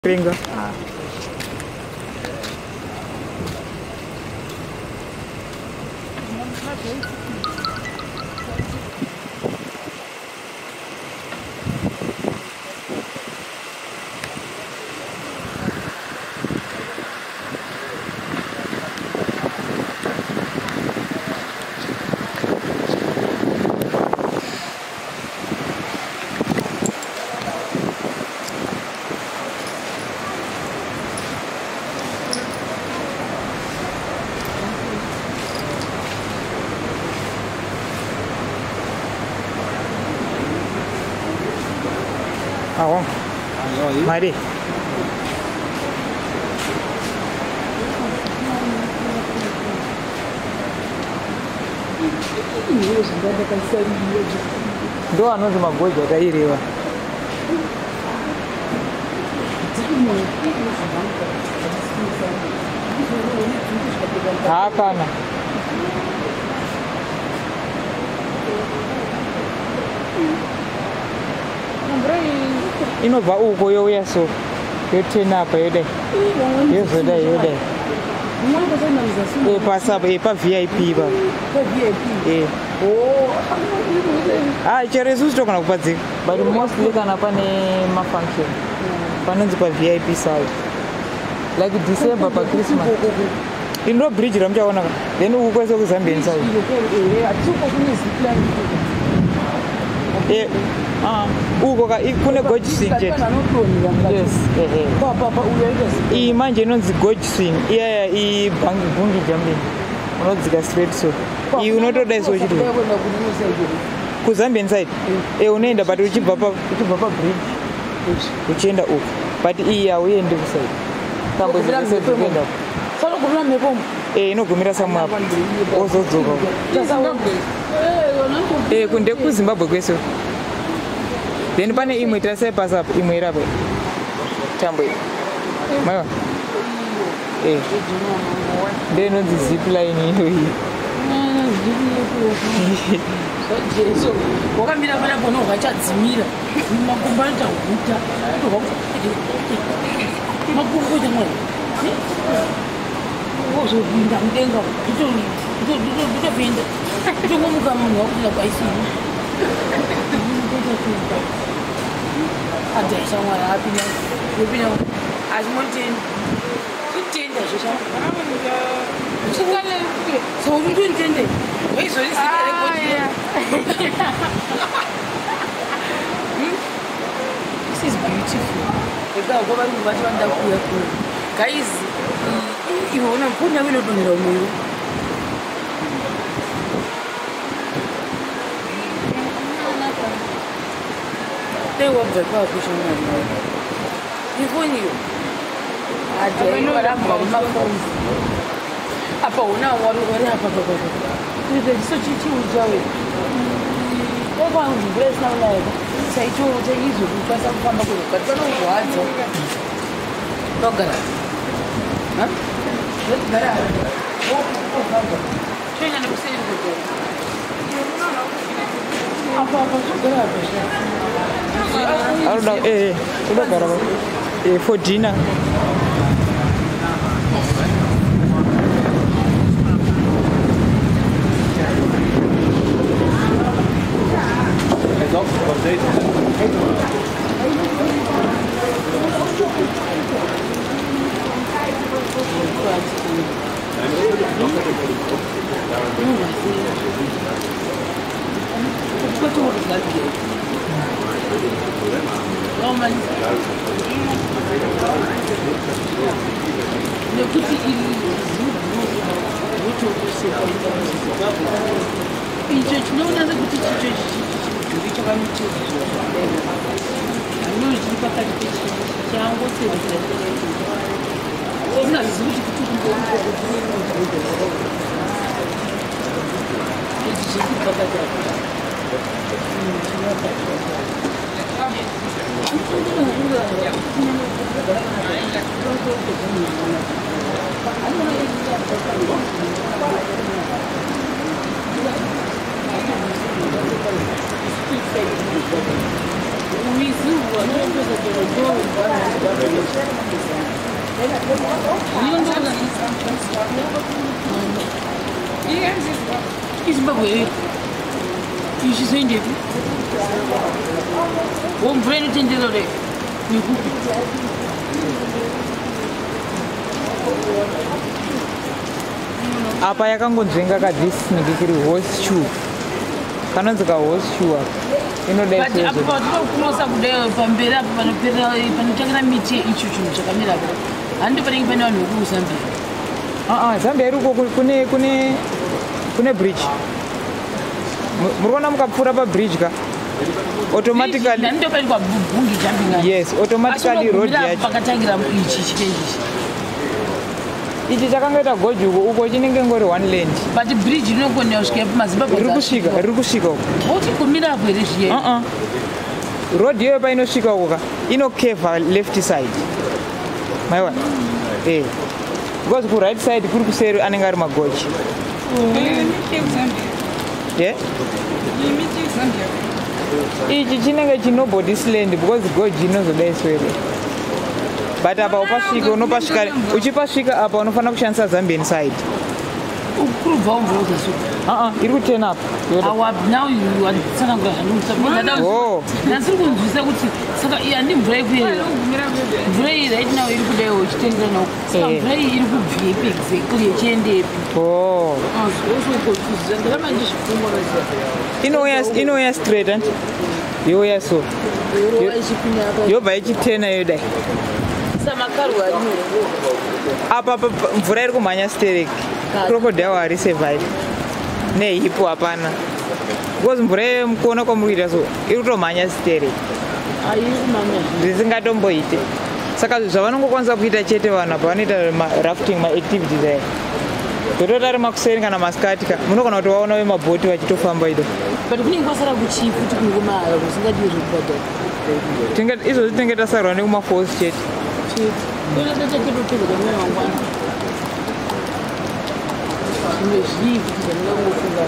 Finger. Oh, mighty. Do I know my boy that I hear? Inova uko yo yeso yothena apha yode yezoda yode pasa pa VIP ba VIP chere susto kana kupadzika but mostly kana pane ma function panonzi pa VIP side like December pa Christmas ino bridge ramchaona then ukweso ku Zambia side uko ka ikune gorge swing jet. Yes. Manje inonzi gorge swing. Yeah, bungi jumping. Unodzika straight so. Unotoda iso chitu. Ku Zambian side. Unoenda but uchibva pa bridge. Uchienda uko. But uyendi ku side. Tambo zese kuenda. Solo kuvula mepo. Inogumira samwe apo. Ozodzoka. Kunde ku Zimbabwe kweso. Then pane imwe tase pass up imwe irapo tambo mayo then on the zip line hiyo so wakamira pana bona ukachadzimira makumbanja kuta makumbo jamani wozo binda mudenga kutopinda kutongomuka munhu wakutila kwaisi adesa mwana apina yopina azimonteni kutenda zvesha chingale so untende weizorisika this is beautiful eka ngoba vanhu vanda kuya kuya guys iwona mpunda winodonera umweyo they were the publishing even you I don't know my phones apa una wari apa baba so chichi ujawe oba univers now like sai cho je izo kupasa kufamba kuzokatana uwadzo dogara ha dogara chenya nekusiri kuto apa dogara I don't know, for dinner. apa yakangonzvenga kadhisnikikiri horseshoe kanonzi kahorseshoe apa inodaikunosa kudai pamberi apo panotangira miti icho chinhu chakamira po handi panenge pane vanhu vekuzambia zambia iriko kune bridge muri kuona mukapfuura pabridge ka automatically ndopaitwa bungi jumping yes automatically road yacho pakatangira ichi chitenji ichi chakangoita gojuko uko chinenge ngori one land but bridge rinokona kusvika pamazimbabwe riri kusvika uko uchikumira apo here zviye road iyoyo painosvika uko ka inokevha left side maiwa because ku right side kuri kuseri anenge ari magoji ichi chinenge chinobodisland because goji inozodaiswere but apa upasvika unopasvika uchipasvika apa unofanira kushandisa zambian side iri kuturn up nasiri kunzwisa kuti saka handi mvura yekuyerera mvura iyi right now iri kudaiwo ichitengera nao saka mvura iyi iri kubvepi exactly yechiendepi ndaramba ndizvifungwa inouya straight andi youya so yobva ichitena yodai apa mvura iri kumhanya stereki crocodile hari survive nehipo hapana because mvura yemukuona kwamuri kuita so iri kutomhanya stereki zvisingatomboite saka zvavanongokwanisa kuita chete vanhu apa vanoita marafting maactivities aya zototi ari makuseni kana masikati ka munogona kuti vaona vemabhoti vachitofamba ido but kunenge kwasara kuchii kuti kunengomahara kusingadiwe zvekubhadhara izvozvi tinenge tasarwa nekumaforce chete zvimwe zvii kuti zvandingangofunga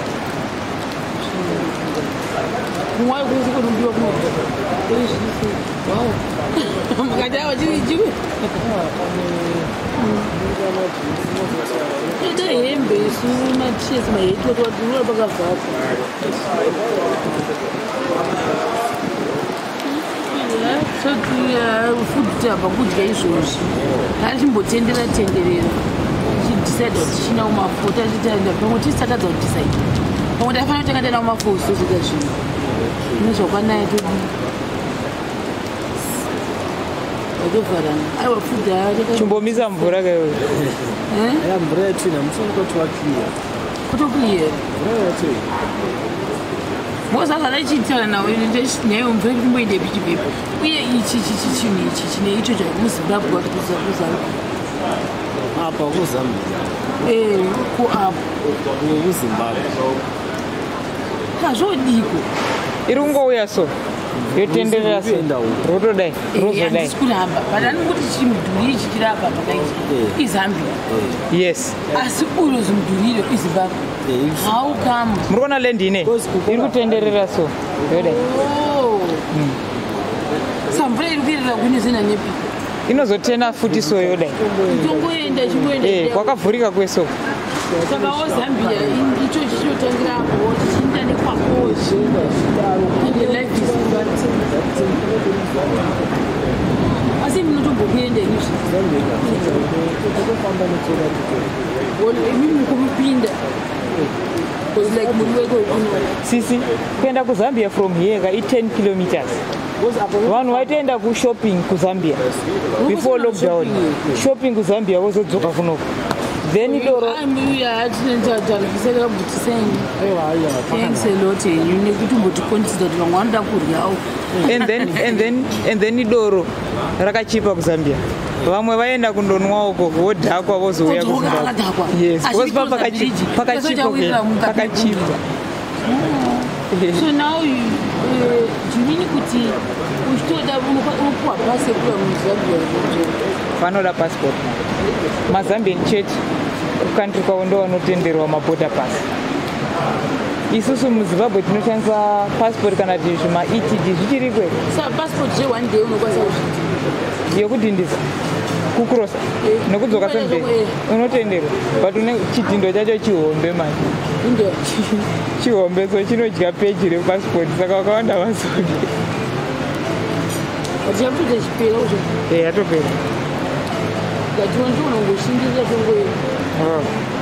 kumwai kwese kwerudiwa kunozvisi mukati ava chiri chiwe ita hembe isu matishesi mahetotwatirura pakavhaka futi abva kudya izvozvi hatimbotendera tenderera tichidecide kuti tichinawo mafuta tichitaenda pamwe tisatadza kudisaida pamwe tafanira kutanga tainawo mafuta tozvika zvinhu nezvakwanaya todi atovharana aiwa futi chimbomisa mvura kaiwe mvura yatsvina musanokotwakira kutokuyera mosazana ichiitana nawo nayo mvura kumboende pichipepa uye ichi chinhu ichi chine icho chamuzimbabwe wati kuzambia apa kuzambia kuapa kuzimbabwe hazvodiko iri kungouya so yotenderera so rotodai handisi kuramba but anongoti chimudhuri ichi chiri apa pakaiti izambia yes asi uyo zimudhuriro izimbabwe how come muri kuona lendi ine iri kutenderera so yodai samvura iri kuerera kunezena nepi inozotena futi so yodai itongoenda chimboenda kwakavhurika kweso saka wozambia icho chichotangira apo chichiinda nekwapo asi munotombokuenda imimi mukumupinda sisi kuenda kuzambia from here ka i10 kilometers vanhu vaitoenda kushopping kuzambia before lockdown shopping kuzambia vozodzoka kunoko then and then idoro rakachipa kuzambia vamwe vaenda kundonwa uko vodhakwa vozouya pakachipwa so now zvimini kuti uchitoda unopuwa pasi yekuda muzambia vanoda passport mazambian church kukantri kwavo ndo vanotenderwa maborder pass isusu muzimbabwe tinoshandisa passport kana kuti zvima-etd zvichiriko here passport je1 day unokwanisa kuzviti yokudhindisa kukurosa nekudzoka sembe unotenderwa but une chidhindo chacho chihombe manje chihombe so chinodya peji repassport saka wakawanda vazoke achiyapfuta chipera uzvo yatopera ngationa unongoshingirira tongoenda